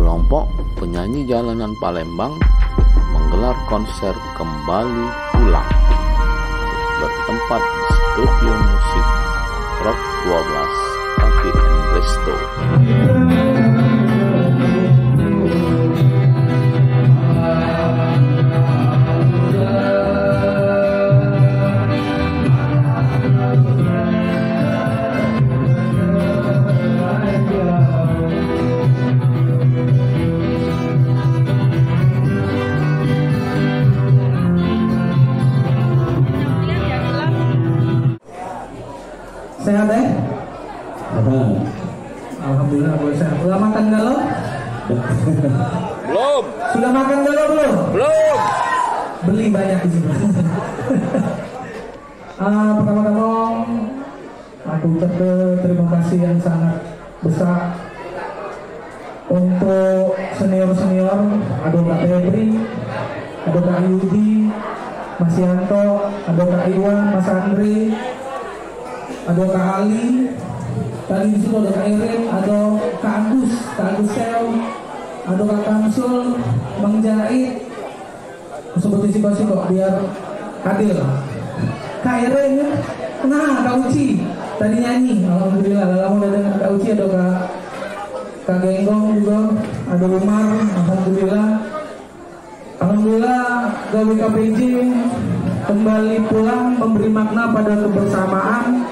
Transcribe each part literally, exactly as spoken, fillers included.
Kelompok penyanyi jalanan Palembang menggelar konser Kembali Pulang bertempat di studio musik Rock dua belas Cafe and Resto. Sehat ya? Apa? Alhamdulillah boleh sehat. Sudah makan galau? Belum. Sudah makan galau belum? Belum. Beli banyak di sini. uh, Pertama-tama aku ucapkan terima kasih yang sangat besar untuk senior-senior, ada Kak Febri, ada Kak Yudi, Mas Yanto, ada Kak Iwan, Mas Andre, ada Kak Ali, tadi di situ ada Kak Irin, ada Kak Agus, Kak Agus Tel, ada Kak Kamsul, Bang Jahit. Seperti situasi kok biar adil. Kak Irin, nah Kak Uci, tadi nyanyi, alhamdulillah. Lama udah dengan Kak Uci, ada Kak Kak Genggong juga, ada Umar, alhamdulillah. Alhamdulillah, Gawi K P J kembali pulang memberi makna pada kebersamaan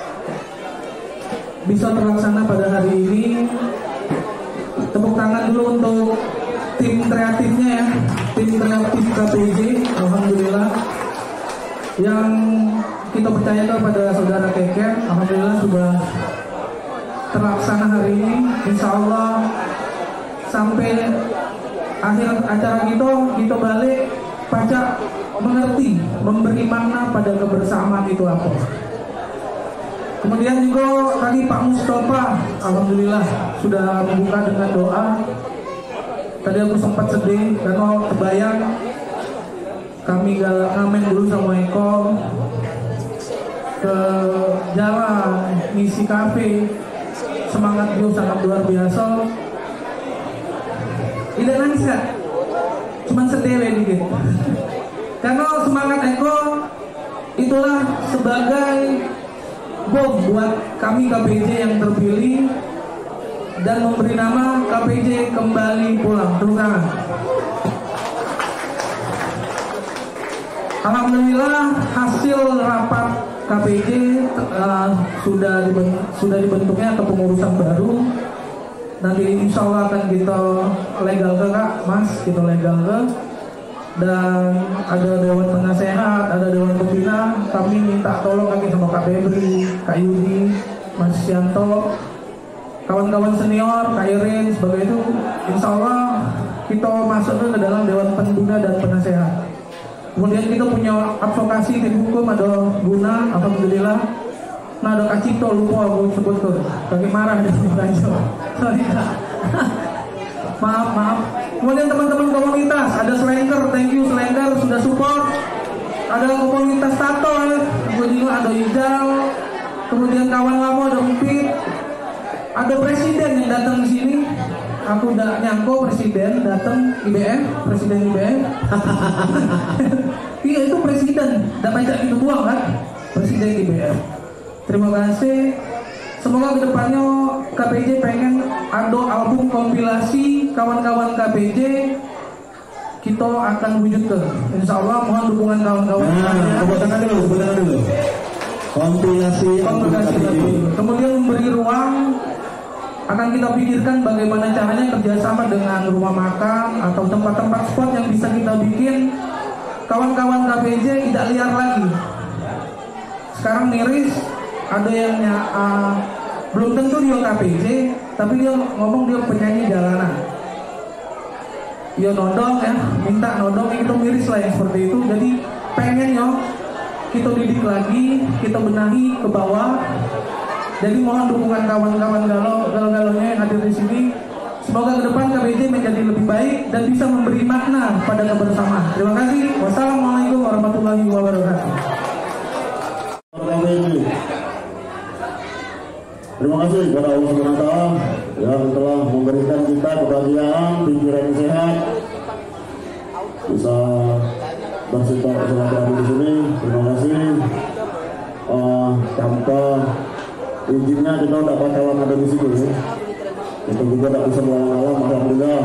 bisa terlaksana pada hari ini. Tepuk tangan dulu untuk tim kreatifnya ya, tim kreatif K P J, alhamdulillah, yang kita percayakan pada saudara Keke, alhamdulillah sudah terlaksana hari ini. Insya Allah sampai akhir acara kita kita balik pacak mengerti, memberi makna pada kebersamaan itu apa. Kemudian juga tadi Pak Mustafa, alhamdulillah sudah membuka dengan doa. Tadi aku sempat sedih karena kebayang kami gak ngamen dulu sama Eko ke jalan misi kafe, semangat dia sangat luar biasa. Tidak nangis gak? Cuman sedih dikit. Karena semangat Eko itulah sebagai bom buat kami K P J yang terpilih dan memberi nama K P J Kembali Pulang. Tepuk tangan. Alhamdulillah hasil rapat K P J uh, sudah dibentuk, sudah dibentuknya kepengurusan baru. Nanti insya Allah akan kita legal ke Kak, Mas, kita legal ke. Dan ada Dewan Penasehat, ada Dewan Pembina. Kami minta tolong lagi sama Kak Febri, Kak Yudi, Mas Yanto, kawan-kawan senior, Kak Irin, sebagai itu. Insya Allah kita masuk ke dalam Dewan Pembina dan Penasehat. Kemudian kita punya advokasi tim hukum, ada Guna, alhamdulillah. Nah ada Kak Cipto, lupa aku sebut tuh, bagi marah di sini. Sorry Kak. Maaf, maaf. Kemudian teman-teman komunitas, ada Slender, thank you Slender sudah support. Ada komunitas tato, kemudian ada Ijal, kemudian kawan lama ada Umpit, ada presiden yang datang di sini. Aku udah nyangko presiden datang I B M, presiden I B M. Iya itu presiden, udah banyak itu buang kan, presiden I B M. Terima kasih. Semoga kedepannya K P J pengen ada album kompilasi kawan-kawan K P J, kita akan wujudkan. Insya Allah mohon dukungan kawan-kawan. Nah, tepuk tangan dulu, tepuk tangan dulu. Kompilasi, kompilasi lagu. Kemudian memberi ruang, akan kita pikirkan bagaimana caranya kerjasama dengan rumah makan atau tempat-tempat spot yang bisa kita bikin kawan-kawan K P J tidak liar lagi. Sekarang miris. Ada yang uh, belum tentu dia K P J, tapi dia ngomong dia penyanyi jalanan. Dia nodong ya, minta nodong, itu miris lah yang seperti itu. Jadi pengen yo kita didik lagi, kita benahi ke bawah. Jadi mohon dukungan kawan-kawan galau-galaunya yang hadir di sini. Semoga ke depan K P J menjadi lebih baik dan bisa memberi makna pada kebersamaan. Terima kasih. Wassalamualaikum warahmatullahi wabarakatuh. Terima kasih kepada Allah Subhanahu wa taala yang telah memberikan kita kebahagiaan bersilaturahmi di sini. Terima kasih. Uh, tanpa izinnya kita tidak bakalan ada di sini. Ya. Kita juga tidak bisa melawan alam. Alhamdulillah.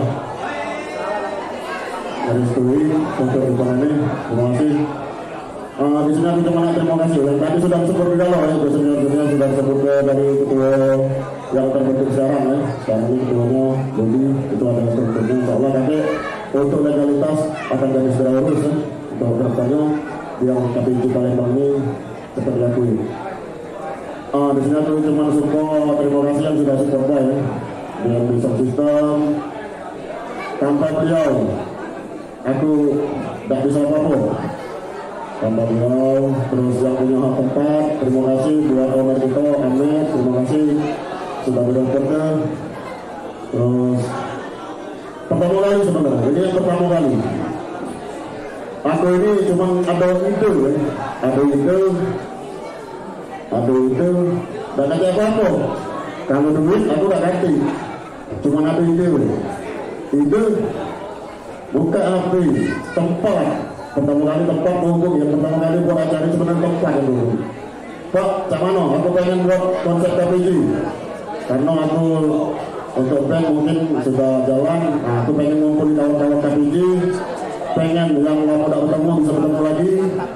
Dari studi untuk event ini. Terima kasih. Uh, di sini aku cuma terima kasih. Yang tadi sudah disebut di dalam ya. Biasanya sudah disebut dari ketua yang terbentuk sekarang ya. Sekarang ini ketuanya jadi itu ada strukturnya. Insya Allah nanti untuk legalitas akan jadi segera urus ya. Untuk bertanya yang K P I Palembang ini cepat diakui. Uh, di sini aku cuma support, terima kasih yang sudah support ya. Dengan bisa sistem tanpa beliau aku tidak bisa apa-apa. Tanpa beliau terus yang punya hak tempat, terima kasih buat owner kita Ahmed, terima kasih sudah berdoa. Terus pertama kali sebenarnya ini yang pertama kali aku ini cuma ada itu ya. ada itu ada itu tidak ada apa-apa. Kalau duit aku tidak ganti, cuma ada itu itu buka api tempat. Pertama kali tempat hukum yang pertama kali buat acara sebenarnya tempat yang dulu. Pak, cak mana? Aku pengen buat konsep K P J karena aku untuk band mungkin sudah jalan. Nah, aku pengen ngumpulin kawan-kawan K P J, pengen yang lama tidak bertemu bisa bertemu lagi.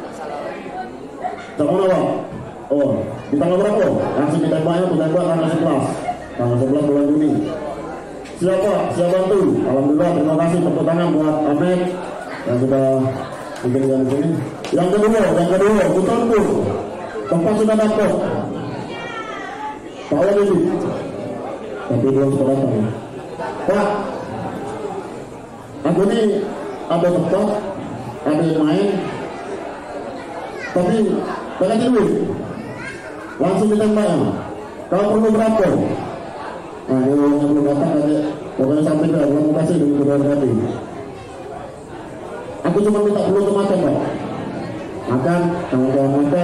Cak mana Pak? Oh, di tanggal berapa? Langsung ditembaknya, aku tembak tanggal sebelas tanggal sebelas bulan Juni. Siapa? Siapa bantu? Alhamdulillah, terima kasih tepuk tangan buat Ahmed yang sudah menjadi sini. Yang kedua, yang kedua, betul-betul tempat sudah dapat. Pak Wali, tapi belum sudah datang. Pak, aku ini ada tempat, ada yang main, tapi banyak duit. Langsung ditembak. Kalau perlu berapa? Nah, yang belum datang aja. Pokoknya sampai ke terima kasih dengan kedua hati. Aku cuma minta perlu untuk makan, Pak. Makan, kawan-kawan makan.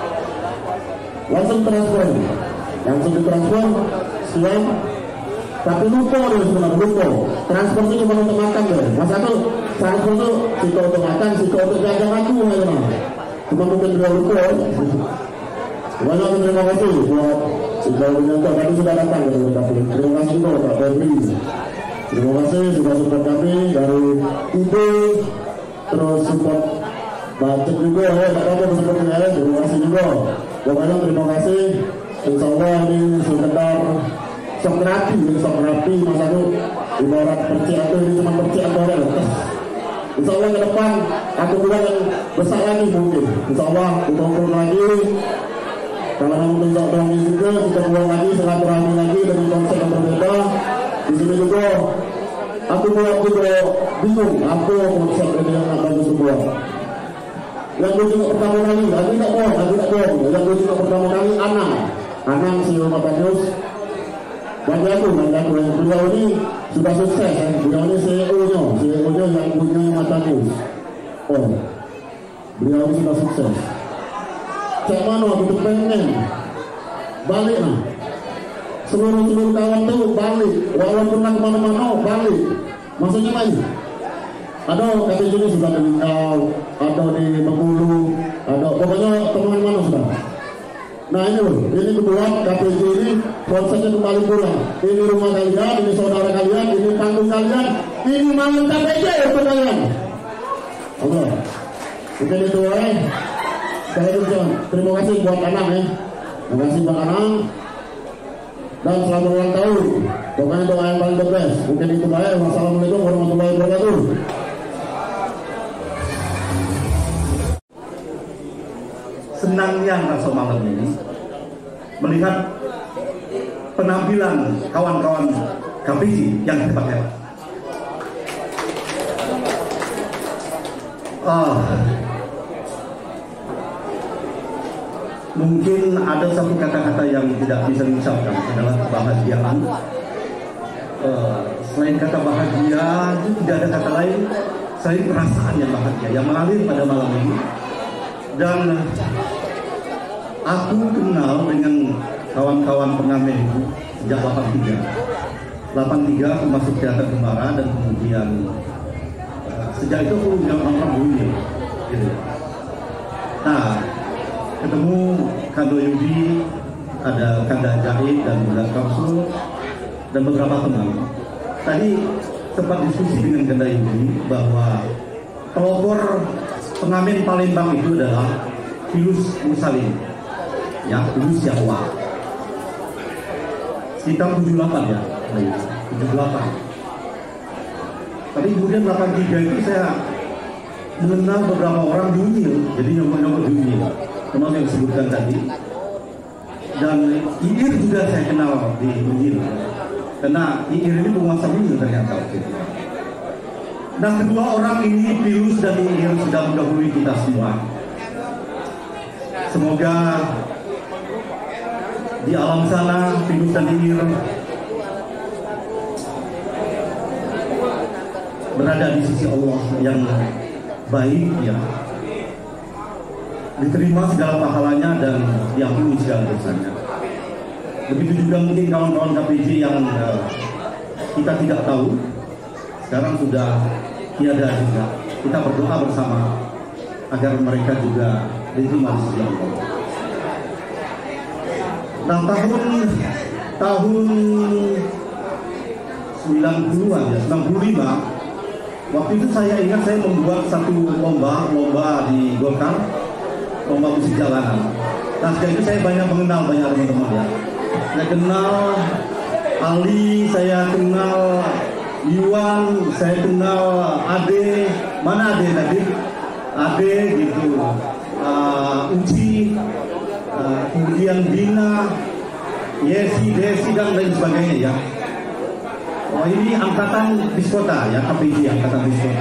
Langsung transfer. Langsung ditransfer. Siap. Tapi lupa deh sebenarnya, lupa. Transfer itu cuma untuk makan deh. Mas aku, transfer itu siko untuk makan, siko untuk jajan aku. Cuma mungkin dia lupa. Banyak terima kasih buat sudah menyontoh kami sudah datang ke tempat kami. Terima kasih juga Pak Febri. Terima kasih sudah support kami dari ide terus support budget juga ya. Tak apa support ya. Terima kasih juga. Pokoknya terima kasih. Insya Allah ini sekedar sok terapi, sok terapi masa itu ibarat percikan itu ini cuma percikan doang. Insya Allah ke depan aku juga yang besar lagi mungkin. Insya Allah kita ukur lagi. Kalau memang tidak dong juga kita pulang lagi silaturahmi lagi dengan konsep yang berbeda. Di sini juga aku buat juga bingung apa konsep ini yang akan dibuat. Yang gue juga pertama kali, aku tidak bohong, aku tidak bohong. Yang gue juga pertama kali Anang, Anang C E O Mata News. Bagi aku, bagi aku yang beliau ini sudah sukses. Ya. Beliau ini C E O-nya, C E O-nya yang punya Mata News. Oh, beliau ini sudah sukses. Cek mana aku tuh pengen balik nah seluruh seluruh kawan tuh balik walaupun nak kemana-mana balik maksudnya mana ada K P J ini sudah meninggal ada di Bengkulu ada pokoknya teman mana sudah nah ini loh ini kebetulan K P J ini konsepnya kembali pulang ini rumah kalian ini saudara kalian ini panggung kalian ini malam K P J untuk kalian Allah mungkin itu eh terima kasih buat Anang ya. Terima kasih buat Anang. Dan selamat ulang tahun. Pokoknya doa yang paling the best. Mungkin itu baik. Wassalamualaikum warahmatullahi wabarakatuh. Senangnya rasa malam ini melihat penampilan kawan-kawan K P J yang hebat-hebat. Ah. Mungkin ada satu kata-kata yang tidak bisa diucapkan adalah kebahagiaan. Uh, selain kata bahagia, tidak ada kata lain selain perasaan yang bahagia yang mengalir pada malam ini. Dan aku kenal dengan kawan-kawan pengamen itu sejak delapan tiga. delapan tiga aku masuk teater Kembara dan kemudian uh, sejak itu aku bilang orang dulu. gitu. Nah, ketemu Kando Yudi, ada Kanda Jahit dan Bunda Kapsul dan beberapa teman. Tadi sempat diskusi dengan Kanda Yudi bahwa pelopor pengamen Palembang itu adalah Filus Mursalin, ya, Filus Yahwa. Sekitar tujuh puluh delapan ya, tujuh puluh delapan. Tapi kemudian delapan puluh tiga itu saya mengenal beberapa orang di Unyil, jadi nyokok-nyokok di Unyil, termasuk yang disebutkan tadi. Dan Iir juga saya kenal di Unyil, karena Iir ini penguasa Unyil ternyata. Nah, kedua orang ini, Filus dan Iir, sudah mendahului kita semua. Semoga di alam sana Filus dan Iir berada di sisi Allah yang baik, ya, diterima segala pahalanya dan diampuni segala dosanya. Begitu juga mungkin kawan-kawan K P J yang uh, kita tidak tahu sekarang sudah tiada juga. Kita berdoa bersama agar mereka juga diterima di sisi Allah. Nah, tahun tahun sembilan puluhan ya, sembilan puluh lima, waktu itu saya ingat saya membuat satu lomba lomba di Golkar, lomba musik jalanan. Nah, sejak itu saya banyak mengenal banyak teman-teman ya. Saya kenal Ali, saya kenal Iwan, saya kenal Ade, mana Ade tadi? Ade gitu, uh, Uci, uh, kemudian Dina, Yesi, Desi dan lain sebagainya ya. Oh, ini angkatan Biskota ya, K P J angkatan Biskota.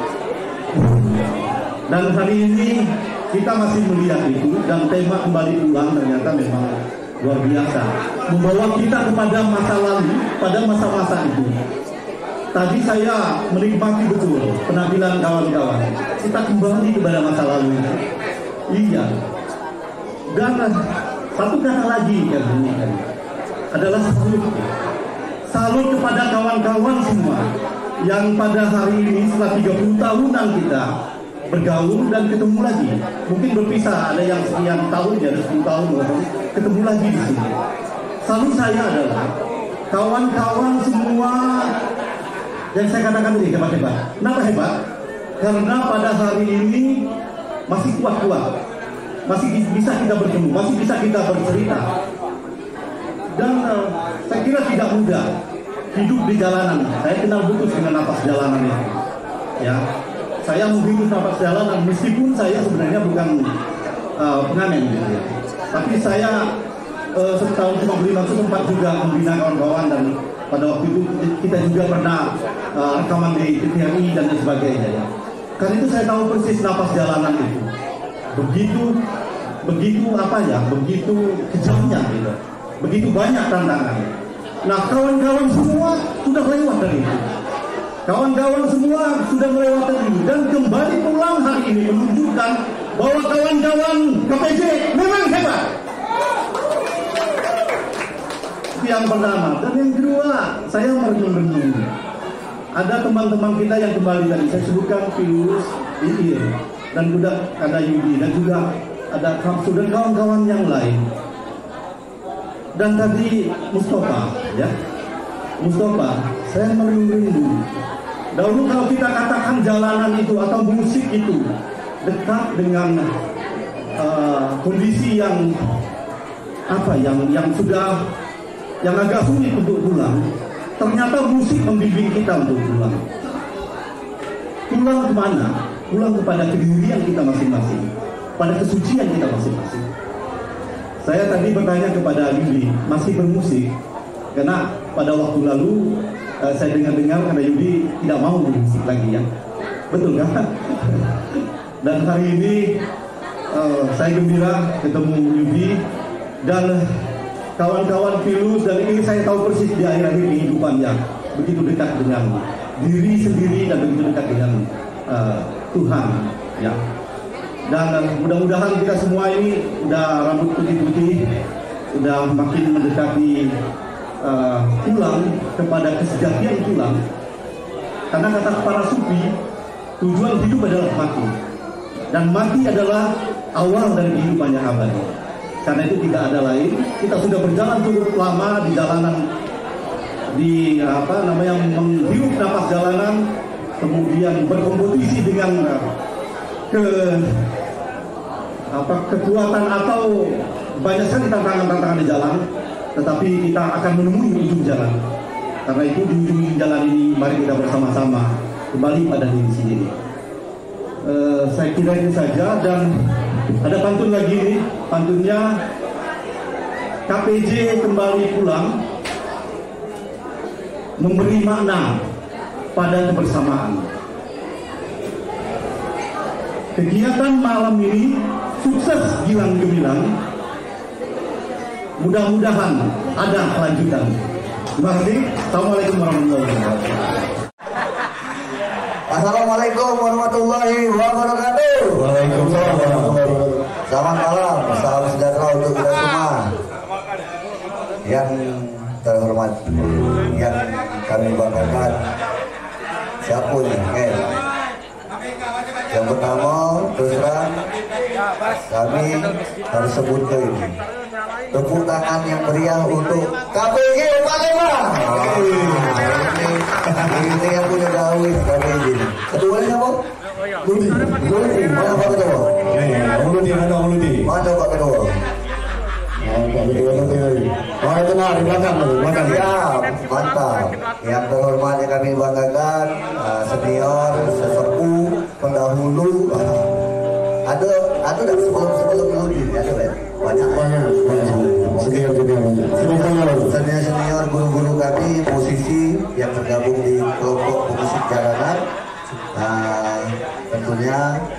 Dan hari ini kita masih melihat itu, dan tema kembali pulang ternyata memang luar biasa, membawa kita kepada masa lalu, pada masa-masa itu. Tadi saya menikmati betul penampilan kawan-kawan. Kita kembali kepada masa lalu itu. Iya. Dan satu kata lagi kan ini kan adalah salut. Salut kepada kawan-kawan semua yang pada hari ini setelah tiga puluh tahunan kita bergaul dan ketemu lagi. Mungkin berpisah, ada yang sekian tahun, ya, ada sepuluh tahun, ketemu lagi di sini. Salut saya adalah kawan-kawan semua yang saya katakan tadi hebat-hebat. Kenapa hebat? Karena pada hari ini masih kuat-kuat, masih bisa kita bertemu, masih bisa kita bercerita. Dan uh, saya kira tidak mudah hidup di jalanan. Saya kenal betul dengan napas jalanan itu. Ya, saya menghidup napas jalanan meskipun saya sebenarnya bukan uh, pengamen gitu ya. Tapi saya uh, setahun lima puluh lima itu sempat juga membina kawan-kawan, dan pada waktu itu kita juga pernah uh, rekaman di T V R I dan lain sebagainya ya. Karena itu saya tahu persis napas jalanan itu. Begitu begitu apa ya, begitu kejamnya gitu. Begitu banyak tantangan. Nah, kawan-kawan semua sudah lewat dari itu. Kawan-kawan semua sudah melewati itu, dan kembali pulang hari ini menunjukkan bahwa kawan-kawan K P J memang hebat. Itu yang pertama. Dan yang kedua, saya merenung-renung. Ada teman-teman kita yang kembali tadi saya sebutkan, Filus, Iir, dan juga ada Yudi, dan juga ada Kapsul dan kawan-kawan yang lain. Dan tadi Mustafa, ya, Mustafa, saya merenung-renung. Dahulu kalau kita katakan jalanan itu atau musik itu dekat dengan uh, kondisi yang apa, yang yang sudah yang agak sulit untuk pulang, ternyata musik membimbing kita untuk pulang. Pulang kemana? Pulang kepada kedirian kita masing-masing, pada kesucian kita masing-masing. Saya tadi bertanya kepada Yudi, masih bermusik? Karena pada waktu lalu uh, saya dengar-dengar karena Yudi tidak mau bermusik lagi ya. Betul kan? Dan hari ini uh, saya gembira ketemu Yudi dan kawan-kawan Filus, dan ini saya tahu persis di akhir-akhir kehidupan yang begitu dekat dengan diri sendiri dan begitu dekat dengan uh, Tuhan ya. Dan uh, mudah-mudahan kita semua ini udah rambut putih-putih, udah makin mendekati uh, pulang kepada kesejatian pulang. Karena kata para sufi, tujuan hidup adalah mati. dan mati adalah awal dari kehidupan yang abadi. Karena itu tidak ada lain. Kita sudah berjalan cukup lama di jalanan, di apa namanya menghirup napas jalanan, kemudian berkompetisi dengan ke apa kekuatan atau banyak sekali tantangan-tantangan di jalan, tetapi kita akan menemui ujung jalan. Karena itu di ujung jalan ini mari kita bersama-sama kembali pada diri sendiri. Uh, saya kira itu saja, dan ada pantun lagi nih, pantunnya K P J kembali pulang memberi makna pada kebersamaan. Kegiatan malam ini sukses gilang gemilang, mudah-mudahan ada kelanjutan. Terima kasih. Assalamualaikum warahmatullahi wabarakatuh. Assalamualaikum warahmatullahi wabarakatuh. Waalaikumsalam warahmatullahi wabarakatuh. Selamat malam, salam sejahtera untuk kita semua. Yang terhormat, yang kami banggakan, siapa nih? Eh. Yang pertama, terus terang, kami harus sebutkan ini. Tepuk tangan yang meriah untuk K P J Palembang. Ini, ini yang punya gawe K P J. Ketuanya siapa? Ludi. Ludi. Mana Pak Ketua? Ludi, mana Ludi? Mana Pak Ketua? Mana kenal di belakang? Belakang. Siap, mantap. Yang terhormat yang kami banggakan, senior, sesepuh, pendahulu. Ada, ada dan sebelum sebelum Ludi, ada ya? Banyak, banyak, banyak. Senior juga banyak. Senior senior guru-guru kami musisi yang tergabung di kelompok pemusik jalanan. Nah, tentunya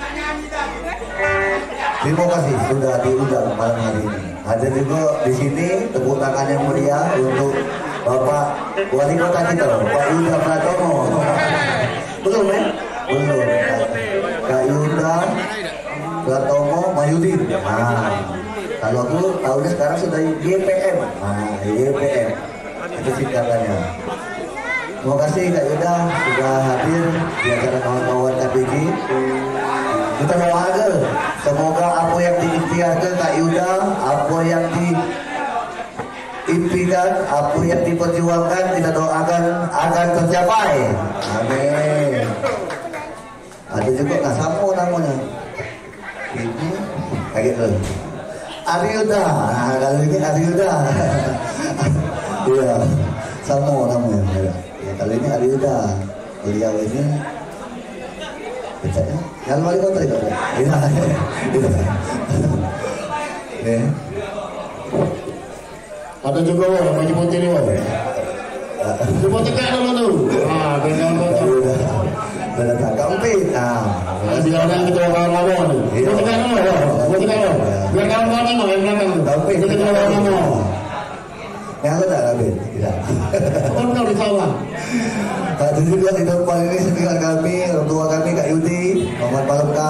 terima kasih sudah diundang malam hari ini. Ada juga di sini tepuk tangan yang meriah untuk Bapak Wali Kota kita, Pak Yuda Pratomo. Belum ya? Belum. Kak Yuda Pratomo Mayudin. Nah, kalau aku tahunnya sekarang sudah Y P M. Nah, Y P M itu singkatannya. Terima kasih Kak Yuda sudah hadir di acara kawan-kawan K P J. Kita doakan semoga apa yang diikhtiarkan Kak Yuda, apa yang diimpikan, apa yang diperjuangkan, kita doakan akan tercapai. Amin. Ada juga nggak sama namanya. Ini kayak gitu. Aryuda, nah kalau ini Aryuda. Iya, sama namanya. Ya, kali ini Aryuda. Beliau ini bacanya yang wali kota itu. Iya, iya. Nih. Ada juga wah, baju putih ini wah. Coba tekan dulu tuh. Ah, kawan-kawan. Benar tak kampit. Nah, masih ada kita kawan-kawan. Coba tekan dulu, coba tekan dulu. Biar kawan-kawan yang belakang tuh. Kampit. Kita kawan-kawan. Yang ada kampit. Tidak. Oh, benar disawah. Tadi juga di depan ini senior kami, orang tua kami Kak Yudi, Muhammad Palembka.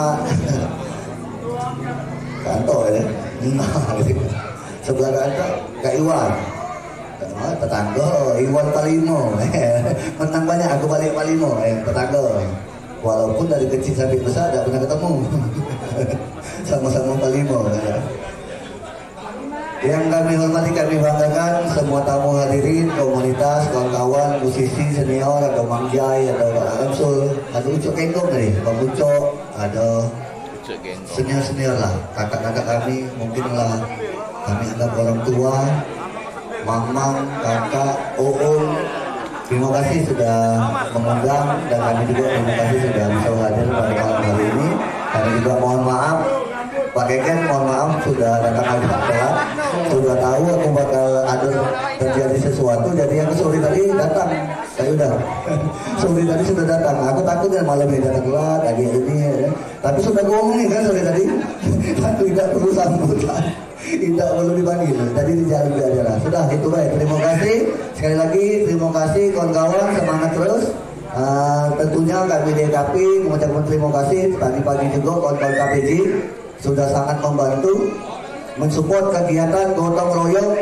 Kantor ya. Sebelah kantor Kak Iwan. Oh, tetangga Iwan Palimo. Menang banyak aku balik Palimo, eh tetangga. Walaupun dari kecil sampai besar tidak pernah ketemu. Sama-sama Palimo ya. Yang kami hormati, kami banggakan semua tamu hadirin, komunitas, kawan-kawan, musisi, senior, ada Mang Jai, ada Pak Ramsul, ada Ucok Kenggong nih, Bang Ucok, ada senior-senior lah, kakak-kakak kami, mungkinlah kami anggap orang tua, Mang-Mang, kakak, Oom. Terima kasih sudah mengundang, dan kami juga terima kasih sudah bisa hadir pada malam hari ini. Kami juga mohon maaf, Pak Keken, mohon maaf sudah datang agak telat. Sudah tahu aku bakal ada terjadi sesuatu, jadi yang sore tadi datang. Saya udah sore tadi sudah datang. Aku takut kan malam ini datang telat, lagi ini. Ya. Tapi sudah ngomongin kan sore tadi. Aku tidak perlu sambutan, tidak perlu dipanggil. Tadi di jalan biasa. Sudah itu baik. Terima kasih sekali lagi. Terima kasih kawan-kawan, semangat terus. Uh, tentunya kami D K P mengucapkan terima kasih pagi-pagi juga kawan-kawan K P J sudah sangat membantu mensupport kegiatan gotong royong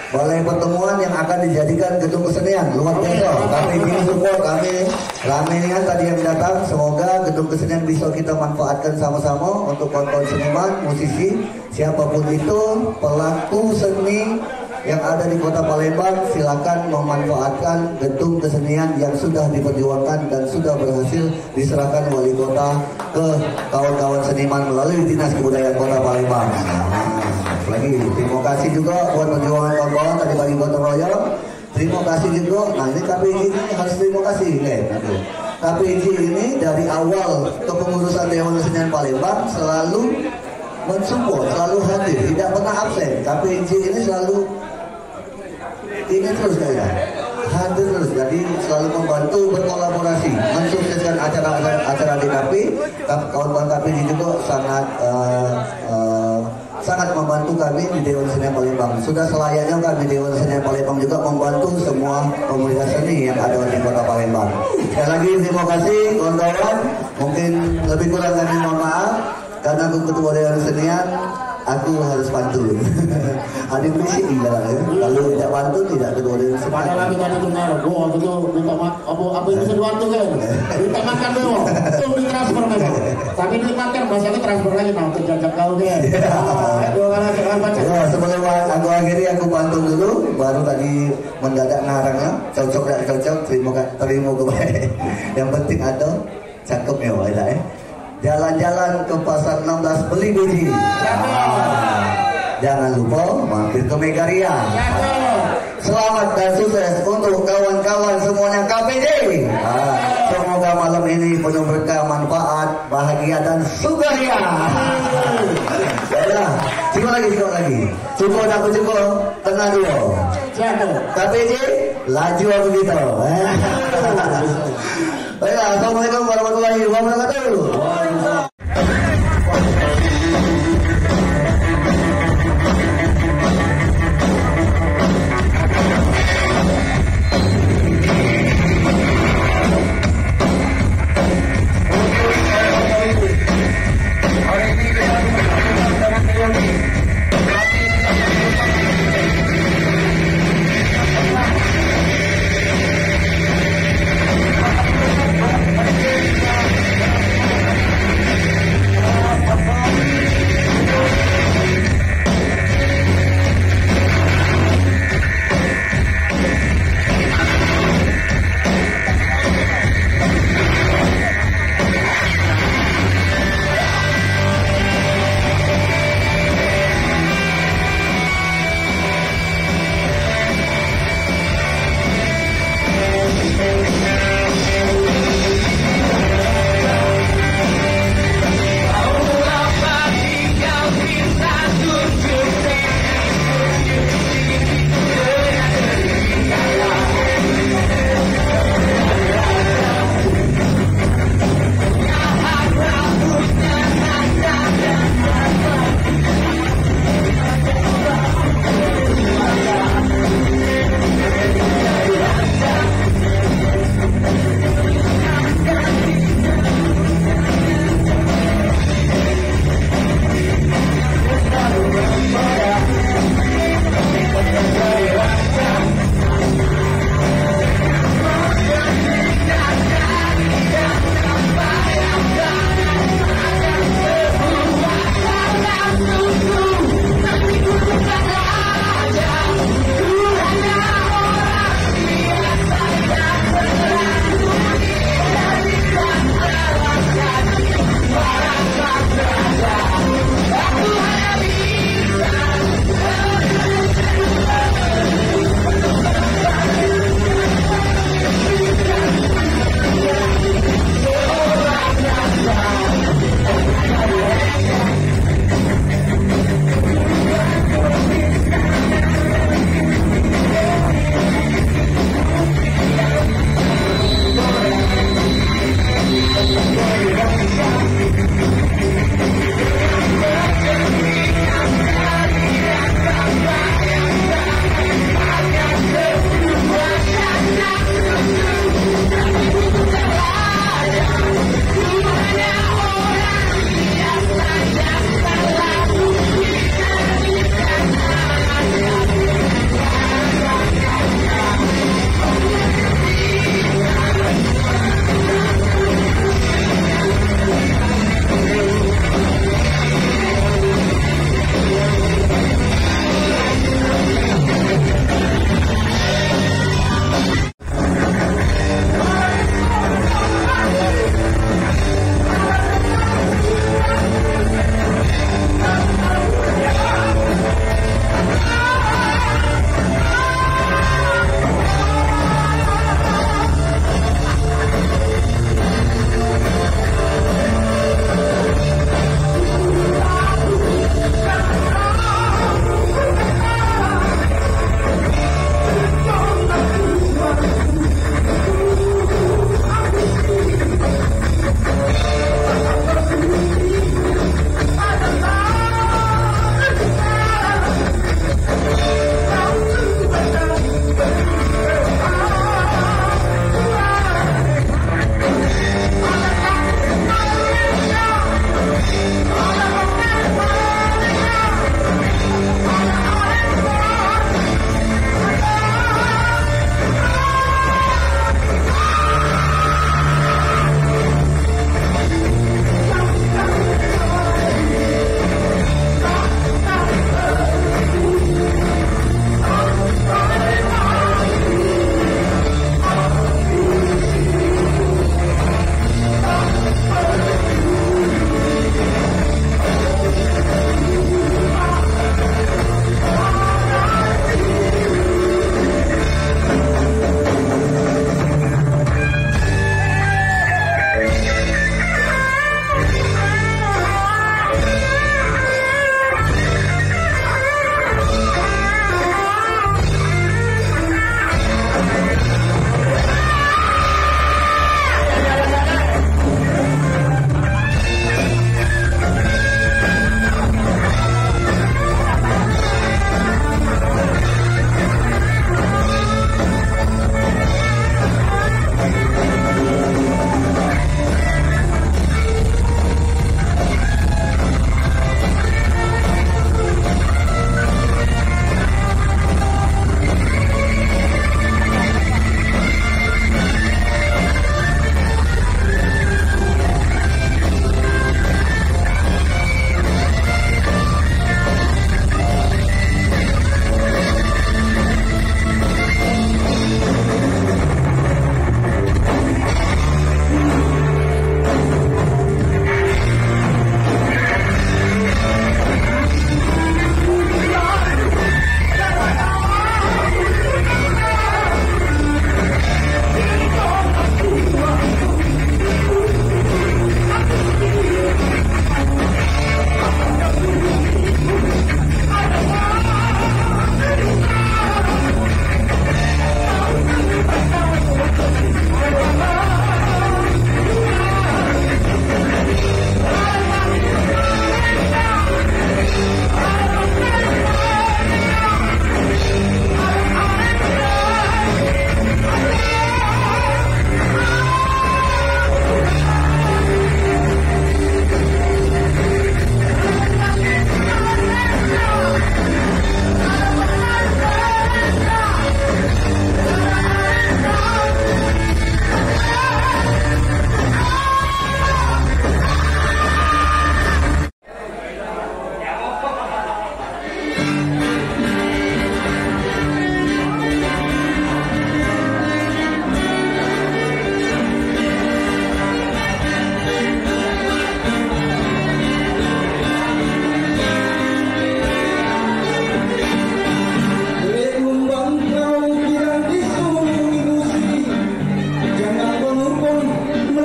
balai pertemuan yang akan dijadikan gedung kesenian luar biasa. Kami ingin support, kami ramainya tadi yang datang. Semoga gedung kesenian bisa kita manfaatkan sama-sama untuk kawan-kawan seniman, musisi, siapapun itu, pelaku seni yang ada di Kota Palembang, silakan memanfaatkan gedung kesenian yang sudah diperjuangkan dan sudah berhasil diserahkan wali kota ke kawan-kawan seniman melalui Dinas Kebudayaan Kota Palembang. Nah, lagi terima kasih juga buat perjuangan kawan-kawan tadi bagi gotong royong. Terima kasih juga. Nah ini K P I J ini harus terima kasih kan. K P I J ini dari awal kepengurusan Dewan Kesenian Palembang selalu mensupport, selalu hadir, tidak pernah absen. K P I J ini selalu ini terus kayak hadir terus, jadi selalu membantu berkolaborasi, mensukseskan acara-acara di K P I. Kawan-kawan K P I J juga sangat uh, uh, sangat membantu kami di Dewan Kesenian Palembang. Sudah selayaknya kami di Dewan Kesenian Palembang juga membantu semua komunitas seni yang ada di Kota Palembang. Sekali lagi terima kasih kawan-kawan. Mungkin lebih kurang kami mohon maaf karena aku ketua Dewan Kesenian. Aku harus pantun. Ada berisik juga lah ya. Kalau tidak pantun tidak ketua Dewan Kesenian. Padahal kita tadi dengar, gua itu minta makan, apa apa itu sesuatu kan? Minta makan dulu, itu di transfer memang. Tapi di makan bahasanya transfer lagi mau terjajak kau deh. Dua kali sekali baca. Ya, sebelum aku akhiri aku pantun dulu, baru tadi mendadak ngarangnya, cocok tak cocok, terima terima gue. Yang penting ada cakepnya wah ya. Jalan-jalan ke pasar enam belas beli biji. Ah, jangan lupa mampir ke Megaria. Selamat dan sukses untuk kawan-kawan semuanya K P J. Ah, semoga malam ini penuh berkah, manfaat, bahagia dan sukaria. Ya, cukup lagi, cukup lagi. Cukup aku cukup, tengah dua. K P J, laju aku gitu. Baiklah, assalamualaikum warahmatullahi wabarakatuh.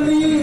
Bali